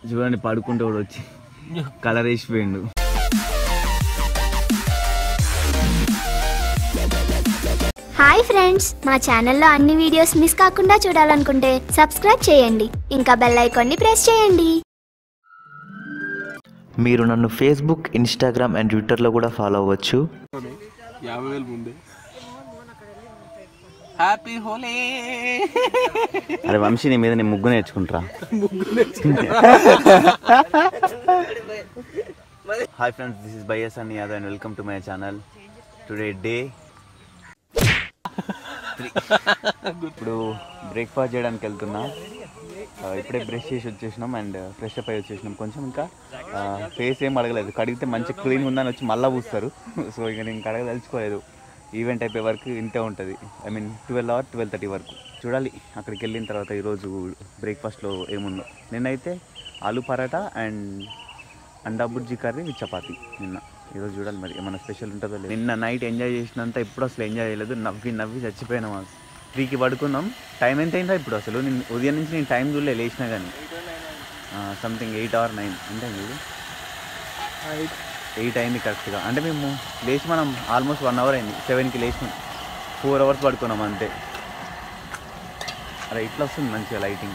చూడండి పడుకుంటే కూడా వచ్చి కలర్ వేసిపోయిండు. హాయ్ ఫ్రెండ్స్, మా ఛానల్లో అన్ని వీడియోస్ మిస్ కాకుండా చూడాలనుకుంటే సబ్స్క్రైబ్ చేయండి, ఇంకా బెల్ ఐకాన్ని ప్రెస్ చేయండి. మీరు నన్ను ఫేస్బుక్, ఇన్స్టాగ్రామ్ అండ్ ట్విట్టర్లో కూడా ఫాలో అవ్వచ్చు. 50,000 ముందే. హ్యాపీ హోలీ. అరే వంశీ, నీ మీద నేను ముగ్గు నేర్చుకుంటా. Hi friends, this is BSN Yadav and welcome to my channel. Today day 3. ఇప్పుడు బ్రేక్ఫాస్ట్ చేయడానికి వెళ్తున్నా. ఇప్పుడే బ్రష్ చేసి వచ్చేసినాం అండ్ ఫ్రెష్ అప్ అయ్యి వచ్చేసినాం. కొంచెం ఇంకా ఫేస్ ఏం అడగలేదు, కడిగితే మంచి క్లీన్ ఉందని వచ్చి మళ్ళీ పూస్తారు. సో ఇక నేను కడగదలుచుకోలేదు. ఈవెంట్ అయిపోయే వరకు ఇంతే ఉంటుంది. ఐ మీన్ 12 or 12:30 వరకు చూడాలి. అక్కడికి వెళ్ళిన తర్వాత ఈరోజు బ్రేక్ఫాస్ట్లో ఏముందో. నిన్నైతే ఆలూ పరాటా అండ్ అండా బుర్జీ కర్రీ విత్ చపాతీ. ఈరోజు చూడాలి మరి ఏమైనా స్పెషల్ ఉంటుందో లేదు. నిన్న నైట్ ఎంజాయ్ చేసినంత ఇప్పుడు అసలు ఎంజాయ్ చేయలేదు. నవ్వి చచ్చిపోయినాం. 3కి పడుకున్నాం. టైం ఎంత అయిందా ఇప్పుడు అసలు? నేను ఉదయం నుంచి నేను టైం చూడలే, లేచినా కానీ సంథింగ్ 8 or 9 అంటే మీరు 8 అయింది కరెక్ట్గా. అంటే మేము లేచి మనం ఆల్మోస్ట్ 1 hour అయింది. 7కి లేచినాం. 4 hours పడుకున్నాం అంతే. అలా ఇట్లా వస్తుంది మంచిగా లైటింగ్.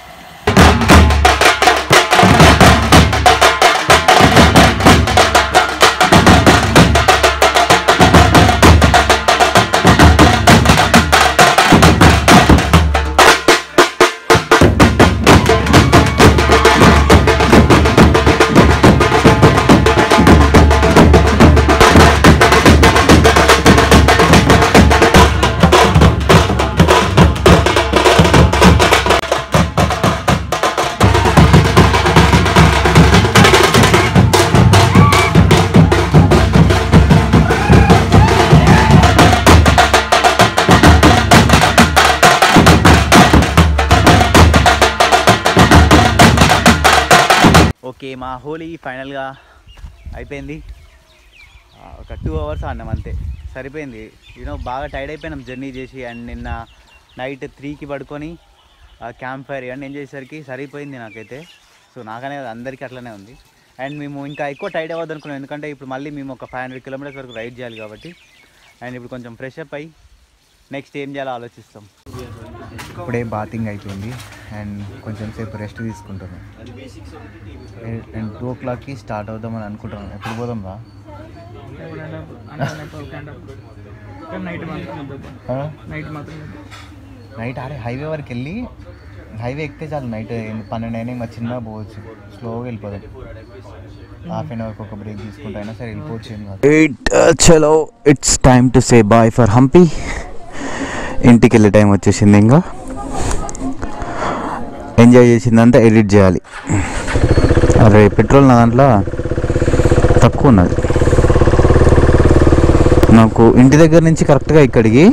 ఓకే, మా హోలీ ఫైనల్గా అయిపోయింది. ఒక 2 hours ఆడినాం అంతే, సరిపోయింది. బాగా టైర్డ్ అయిపోయినాం జర్నీ చేసి. అండ్ నిన్న నైట్ 3కి పడుకొని క్యాంప్ ఫైర్ ఇవన్నీ ఎంజాయ్ చేసేసరికి సరిపోయింది నాకైతే. సో నాకనే అందరికీ అట్లనే ఉంది. అండ్ మేము ఇంకా ఎక్కువ టైర్డ్ అవ్వద్దు అనుకున్నాం, ఎందుకంటే ఇప్పుడు మళ్ళీ మేము ఒక 500 kilometers వరకు రైడ్ చేయాలి కాబట్టి. అండ్ ఇప్పుడు కొంచెం ఫ్రెష్ అప్ అయ్యి నెక్స్ట్ ఏం చేయాలో ఆలోచిస్తాం. ఇప్పుడే బాతింగ్ అయిపోయింది అండ్ కొంచెం సేపు రెస్ట్ తీసుకుంటాను. అండ్ 2 o'clockకి స్టార్ట్ అవుదామని అనుకుంటున్నాను. ఎప్పుడు పోదాం రా? నైట్ ఆడే హైవే వరకు వెళ్ళి, హైవే ఎక్కితే చాలు. నైట్ 12 అయినా ఇంకా చిన్నగా పోవచ్చు, స్లోగా వెళ్ళిపోదాం. ½ an hourకి ఒక బ్రేక్ తీసుకుంటా అయినా సరే వెళ్ళిపోవచ్చు. ఏం కాదు. చలో, it's time to say bye for Hampi. ఇంటికి వెళ్ళే టైం వచ్చేసింది. ఇంకా ఎంజాయ్ చేసిందంతా ఎడిట్ చేయాలి. అరే పెట్రోల్ నా దాంట్లో తక్కువ ఉన్నది. నాకు ఇంటి దగ్గర నుంచి కరెక్ట్గా ఇక్కడికి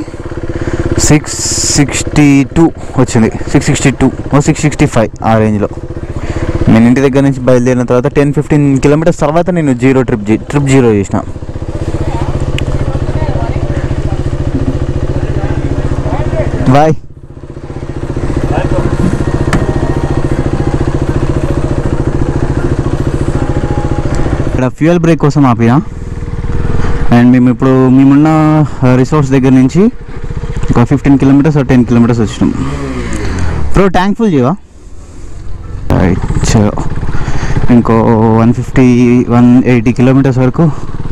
662 వచ్చింది. 662 665 ఆ రేంజ్లో. నేను ఇంటి దగ్గర నుంచి బయలుదేరిన తర్వాత 10-15 kilometers తర్వాత నేను ట్రిప్ జీరో చేసిన. బాయ్. ఇక్కడ ఫ్యూయల్ బ్రేక్ కోసం ఆపినా. అండ్ మేమున్న రిసార్ట్స్ దగ్గర నుంచి ఒక 15 kilometers or 10 kilometers వచ్చినాం. బ్రో ట్యాంక్ ఫుల్ చేయవా? రైట్, చలో. ఇంకో 150-180 kilometers వరకు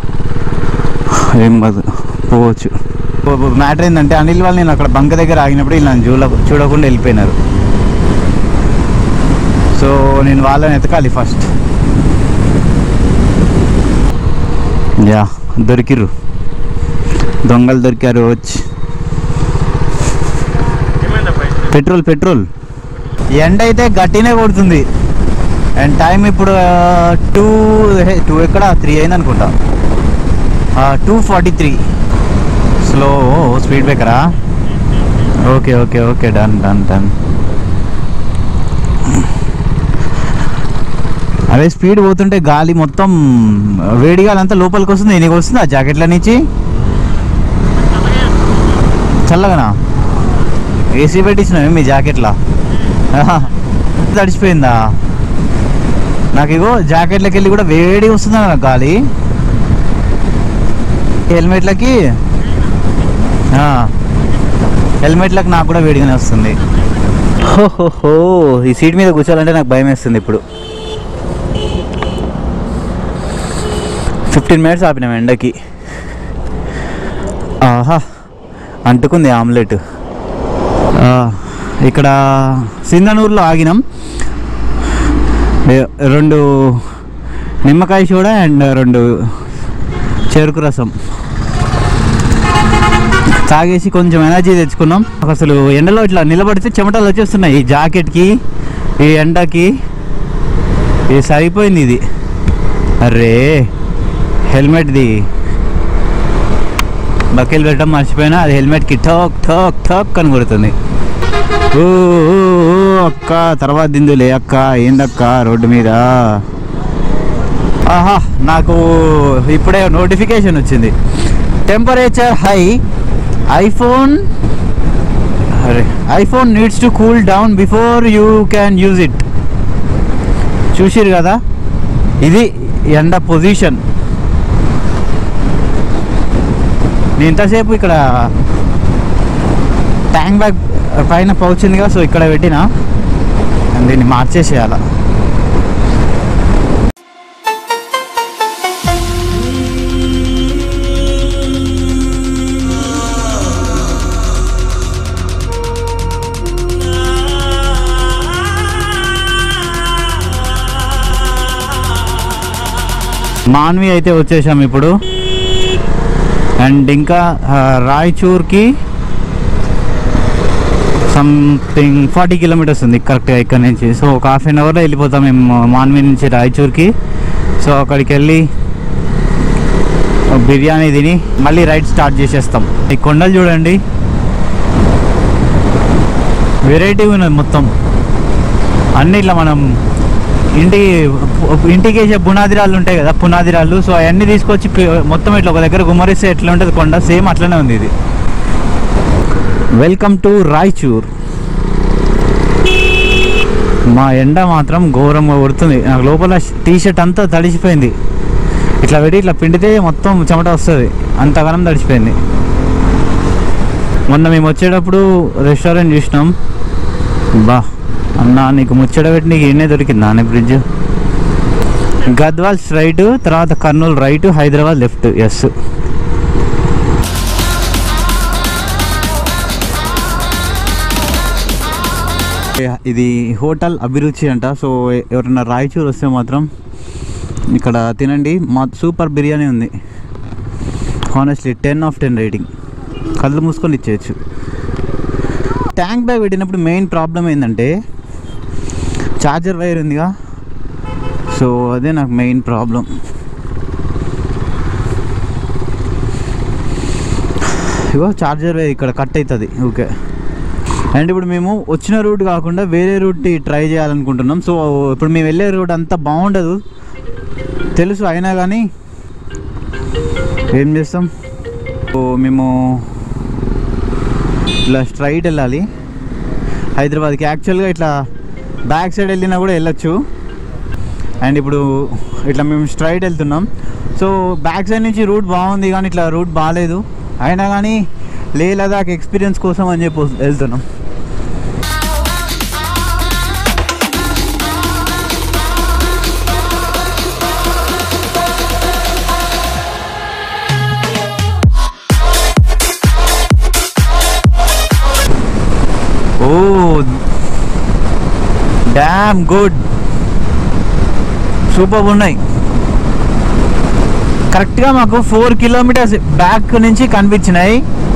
ఏం కాదు, పోవచ్చు. మ్యాటర్ ఏంటంటే అనిల్ వాళ్ళు నేను అక్కడ బంక్ దగ్గర ఆగినప్పుడు ఇలా చూడకుండా వెళ్ళిపోయినారు. సో నేను వాళ్ళని ఎతకాలి ఫస్ట్. యా, దొరికిర్రు, దొంగలు దొరికారు. వచ్చి పెట్రోల్ ఎండ అయితే గట్టినే కొడుతుంది. అండ్ టైం ఇప్పుడు 2 ఎక్కడ 3 అయింది అనుకుంటా. 2:43. స్లో స్పీడ్ బ్రేకరా? Okay, done. అదే స్పీడ్ పోతుంటే గాలి మొత్తం వేడి గాలి అంతా లోపలికి వస్తుంది. నీకు వస్తుంది ఆ జాకెట్ల నుంచి చల్లగానా? ఏసీ పెట్టించినావు మీ జాకెట్లా? తడిచిపోయిందా? నాకు ఇగో జాకెట్లకి వెళ్ళి కూడా వేడి వస్తుంది నాకు గాలి, హెల్మెట్లకి నాకు కూడా వేడిగానే వస్తుంది. హో ఈ సీట్ మీద కూర్చోాలంటే నాకు భయం వేస్తుంది. ఇప్పుడు 15 minutes ఆపినాం ఎండకి. ఆహా అంటుకుంది ఆమ్లెట్. ఇక్కడ సింధనూరులో ఆగినాం. 2 నిమ్మకాయ సోడా అండ్ 2 చెరుకు రసం తాగేసి కొంచెం ఎనర్జీ తెచ్చుకున్నాం. అసలు ఎండలో ఇట్లా నిలబడితే చెమటలు వచ్చేస్తున్నాయి ఈ జాకెట్కి, ఈ ఎండకి. ఇది సరిపోయింది ఇది. అరే హెల్మెట్ది బకెల్ పెట్టడం మర్చిపోయినా, అది హెల్మెట్కి ఠోక్ ఠోక్ ఠోక్ అని కొడుతుంది. ఓ అక్క తర్వాత దిందులే అక్క, ఏందక్క రోడ్డు మీద. ఆహా నాకు ఇప్పుడే నోటిఫికేషన్ వచ్చింది, temperature high, iPhone needs to cool down before you can use it. చూసిరు కదా, ఇది ఎండ పొజిషన్. నేను ఇంతసేపు ఇక్కడ ట్యాంక్ బ్యాగ్ పైన పౌచిందిగా, సో ఇక్కడ పెట్టినా, దీన్ని మార్చేసేయాల. మాన్వి అయితే వచ్చేసాం ఇప్పుడు. అండ్ ఇంకా రాయచూర్కి సంథింగ్ 40 kilometers ఉంది కరెక్ట్గా ఇక్కడ నుంచి. సో ఒక 1/2 hourలో వెళ్ళిపోతాం మేము మాన్వి నుంచి రాయచూర్కి. సో అక్కడికి వెళ్ళి బిర్యానీ తిని మళ్ళీ రైడ్ స్టార్ట్ చేసేస్తాం. ఈ కొండలు చూడండి, వెరైటీగా ఉన్నది మొత్తం. అన్నీ ఇట్లా మనం ఇంటికి వేసే పునాదిరాళ్ళు ఉంటాయి కదా, పునాదిరాళ్ళు. సో అవన్నీ తీసుకొచ్చి మొత్తం ఇట్లా ఒక దగ్గర గుమ్మరిస్తే ఎట్లా ఉంటుంది కొండ, సేమ్ అట్లనే ఉంది ఇది. Welcome to Raichur. మా ఎండ మాత్రం ఘోరంగా కొడుతుంది. నాకు లోపల టీషర్ట్ అంతా తడిసిపోయింది. ఇట్లా పెట్టి ఇట్లా పిండితే మొత్తం చెమట వస్తుంది, అంతగానం తడిసిపోయింది. మొన్న మేము వచ్చేటప్పుడు రెస్టారెంట్ చూసినాం. బా అన్నా నీకు ముచ్చట పెట్టి నీకు ఎన్నే దొరికిందా అనే బ్రిడ్జ్. గద్వాల్ రైట్, తర్వాత Kurnool right, Hyderabad left. Yes ఇది హోటల్ అభిరుచి అంట. సో ఎవరైనా రాయచూర్ వస్తే మాత్రం ఇక్కడ తినండి. సూపర్ బిర్యానీ ఉంది. Honestly 10 of 10 rating. కళ్ళు మూసుకొని ఇచ్చేయచ్చు. ట్యాంక్ బ్యాగ్ పెట్టినప్పుడు మెయిన్ ప్రాబ్లం ఏంటంటే చార్జర్ వైర్ ఉందిగా, సో అదే నాకు మెయిన్ ప్రాబ్లం. ఇగో చార్జర్ వైర్ ఇక్కడ కట్ అవుతుంది ఓకే. అండ్ ఇప్పుడు మేము వచ్చిన రూట్ కాకుండా వేరే రూట్ ట్రై చేయాలనుకుంటున్నాం. సో ఇప్పుడు మేము వెళ్ళే రూట్ అంతా బాగుండదు తెలుసు, అయినా కానీ ఏం చేస్తాం. సో మేము ఇలా స్ట్రైట్ వెళ్ళాలి హైదరాబాద్కి. యాక్చువల్గా ఇట్లా బ్యాక్ సైడ్ వెళ్ళినా కూడా వెళ్ళొచ్చు. అండ్ ఇప్పుడు ఇట్లా మేము స్ట్రైట్ వెళ్తున్నాం. సో బ్యాక్ సైడ్ నుంచి రూట్ బాగుంది కానీ ఇట్లా రూట్ బాగాలేదు. అయినా కానీ లే లదాఖ్ ఎక్స్పీరియన్స్ కోసం అని చెప్పి వెళ్తున్నాం. ఓ డామ్ గుడ్, సూపర్ ఉన్నాయి. కరెక్ట్గా మాకు 4 kilometers బ్యాక్ నుంచి కనిపించినాయి.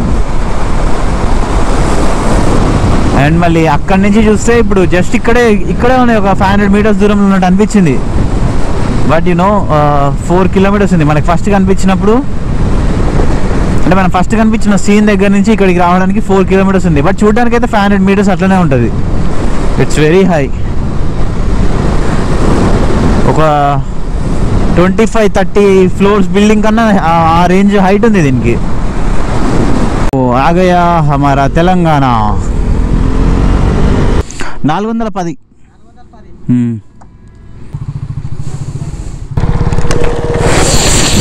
అండ్ మళ్ళీ అక్కడి నుంచి చూస్తే ఇప్పుడు జస్ట్ ఇక్కడే ఉన్నాయి, ఒక 500 meters దూరంలో ఉన్నట్టు అనిపించింది. బట్ యూనో 4 kilometers ఉంది మనకి ఫస్ట్ కనిపించినప్పుడు. అంటే మనం ఫస్ట్ కనిపించిన సీన్ దగ్గర నుంచి ఇక్కడికి రావడానికి 4 kilometers ఉంది. బట్ చూడడానికి అయితే 500 meters అట్లనే ఉంటుంది. It's very high. ఒక 25-30 floors బిల్డింగ్ కన్నా ఆ రేంజ్ హైట్ ఉంది దీనికి. ఓ ఆగయా హమారా తెలంగాణ. 410.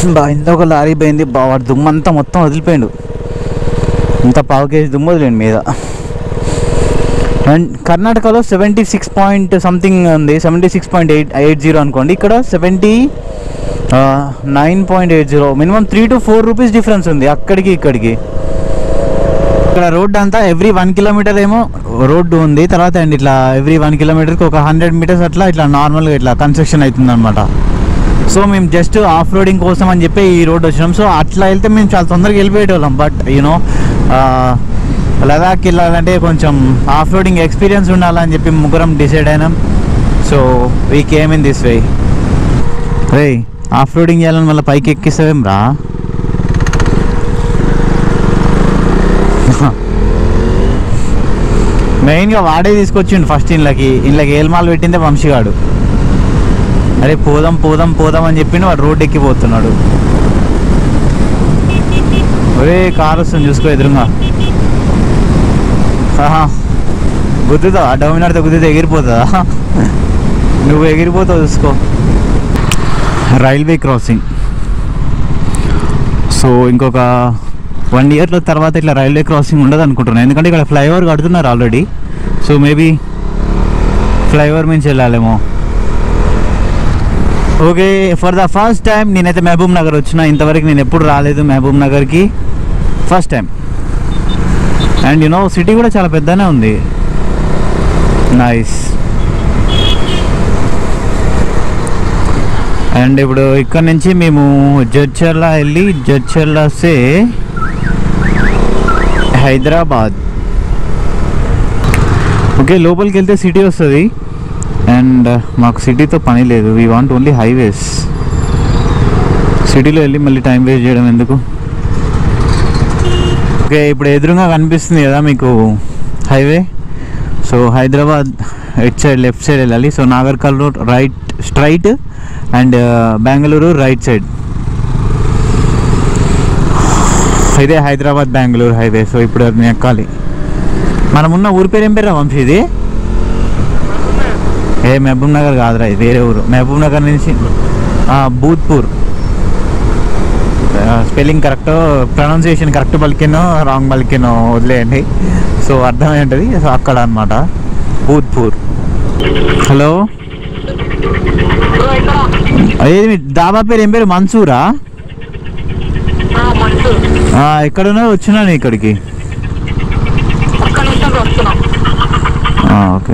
బా ఇంత ఒక లారీ పోయింది బా, వాడు దుమ్ము అంతా మొత్తం వదిలిపోయాడు, ఇంత పావు కేజీ దుమ్ము వదిలేండి మీద. అండ్ కర్ణాటకలో 76 పాయింట్ సంథింగ్ ఉంది, 76.80 అనుకోండి. ఇక్కడ 79.80, మినిమం 3 to 4 రూపీస్ డిఫరెన్స్ ఉంది అక్కడికి ఇక్కడికి. ఇక్కడ రోడ్ అంతా ఎవ్రీ 1 కిలోమీటర్ ఏమో రోడ్డు ఉంది, తర్వాత అండ్ ఇట్లా ఎవ్రీ 1 కిలోమీటర్కి ఒక 100 మీటర్స్ అట్లా ఇట్లా నార్మల్గా ఇట్లా కన్స్ట్రక్షన్ అవుతుంది అనమాట. సో మేము జస్ట్ ఆఫ్ రోడింగ్ కోసం అని చెప్పి ఈ రోడ్ వచ్చినాం. సో అట్లా వెళ్తే మేము చాలా తొందరగా వెళ్ళిపోయేటోళ్ళం. బట్ యూనో లదాఖ్ వెళ్ళాలంటే కొంచెం ఆఫ్ రోడింగ్ ఎక్స్పీరియన్స్ ఉండాలని చెప్పి ముగ్గురం డిసైడ్ అయినాం. So we came in this way. రే ఆఫ్ రోడింగ్ చేయాలని మళ్ళీ పైకి ఎక్కిస్తావేం రా? మెయిన్గా వాడే తీసుకొచ్చిండు ఫస్ట్ ఇంట్లోకి ఏల్మాలు పెట్టిందే వంశీగాడు. అరే పోదాం పోదాం పోదాం అని చెప్పిండు, వాడు రోడ్ ఎక్కిపోతున్నాడు. ఒరే కారు వస్తుంది చూసుకో ఎదురుగా. గుద్దుతా డొమినార్తో గుద్దుతా ఎగిరిపోతుందా? నువ్వు ఎగిరిపోతావు చూసుకో. Railway crossing. సో ఇంకొక 1 year తర్వాత ఇట్లా రైల్వే క్రాసింగ్ ఉండదు అనుకుంటున్నాను, ఎందుకంటే ఇక్కడ ఫ్లైఓవర్ కడుతున్నారు ఆల్రెడీ. సో మేబీ ఫ్లైఓవర్ నుంచి వెళ్ళాలేమో. Okay, for the first time నేనైతే మహబూబ్ నగర్ వచ్చిన. ఇంతవరకు నేను ఎప్పుడు రాలేదు మహబూబ్ నగర్కి, first time. And you know city కూడా చాలా పెద్దనే ఉంది, నైస్. అండ్ ఇప్పుడు ఇక్కడ నుంచి మేము జడ్చర్ల వెళ్ళి జడ్చర్ల సే హైదరాబాద్. ఓకే, లోపలికి వెళ్తే సిటీ వస్తుంది. అండ్ మాకు సిటీతో పని లేదు, వీ వాంట్ ఓన్లీ హైవేస్. సిటీలో వెళ్ళి మళ్ళీ టైం వేస్ట్ చేయడం ఎందుకు. ఓకే, ఇప్పుడు ఎదురుగా కనిపిస్తుంది కదా మీకు highway. So Hyderabad at side left side వెళ్ళాలి. So Nagarkurnool right straight and Bengaluru right side. ఇదే హైదరాబాద్ బెంగళూరు హైవే. సో ఇప్పుడు అది ఎక్కాలి. మనం ఉన్న ఊరి పేరు ఏం పేరు వంశీ? ఇది మహబూబ్ నగర్ కాదురా, ఇది వేరే ఊరు. మహబూబ్ నగర్ నుంచి Bhoothpur. Spelling correct, pronunciation correct పలికినో రాంగ్ పలికినో వదిలేయండి. సో అర్థమై ఉంటుంది. సో అక్కడ అనమాట భూత్పూర్. హలో, అదే మీ దాబా పేరు ఏం పేరు? మన్సూరా? ఎక్కడున్నా వచ్చినాను ఇక్కడికి. ఓకే,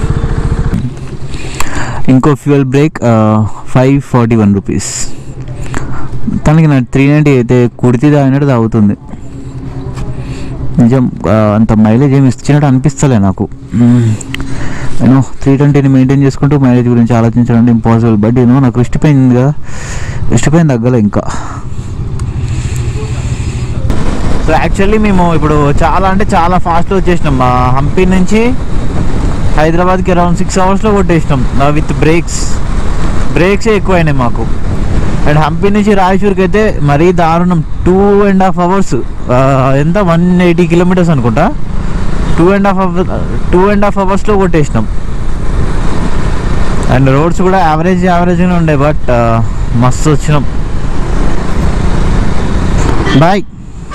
ఇంకో ఫ్యూయల్ బ్రేక్ 541 రూపీస్. తనకి నా 390 అయితే కుడితి తాగినట్టు తాగుతుంది. నిజం అంత మైలేజ్ ఏమి ఇచ్చినట్టు అనిపిస్తలే నాకు. యూనో 320ని మెయింటైన్ చేసుకుంటూ మైలేజ్ గురించి ఆలోచించడం ఇంపాసిబుల్. బట్ యూనో నాకు ఇష్టపోయింది కదా, ఇష్టపోయింది తగ్గలే ఇంకా. సో యాక్చువల్లీ మేము ఇప్పుడు చాలా అంటే చాలా ఫాస్ట్గా వచ్చేసినాం. మా హంపి నుంచి హైదరాబాద్కి అరౌండ్ 6 hours కొట్టేసినాం విత్ బ్రేక్సే ఎక్కువైనాయి మాకు. అండ్ హంపి నుంచి రాయచూర్కి అయితే మరీ దారుణం, 2.5 hours. ఎంత 180 kilometers అనుకుంటా. 2.5 hours కొట్టేసినాం. అండ్ రోడ్స్ కూడా యావరేజ్గానే ఉండే, బట్ మస్తు వచ్చినాం. బాయ్.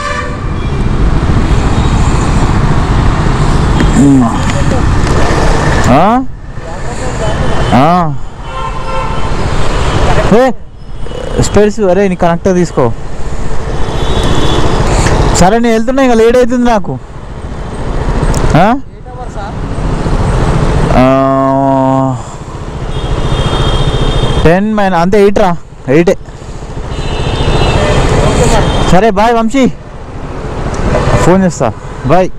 స్పేర్స్ అరే నీ కనెక్టర్ తీసుకో. సరే నేను వెళ్తున్నా, ఇంకా లేట్ అవుతుంది నాకు. 10 అంతే, 8 రా, 8. సరే బాయ్ వంశీ, ఫోన్ చేస్తా, బాయ్.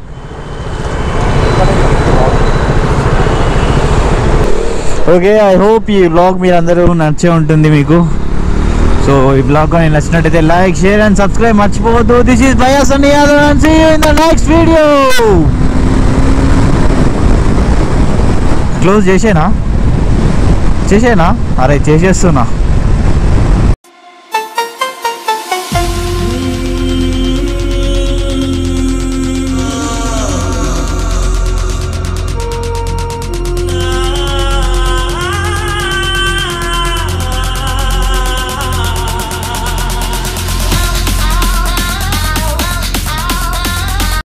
ఓకే, ఐ హోప్ ఈ బ్లాగ్ మీరు అందరూ నచ్చే ఉంటుంది మీకు. సో ఈ బ్లాగ్ కానీ నచ్చినట్టయితే లైక్, షేర్ అండ్ సబ్స్క్రైబ్ మర్చిపోవద్దు. This is Bhaiya Sunny Yadav and see you in the next video. Close చేసేనా? అరే చేసేస్తున్నా.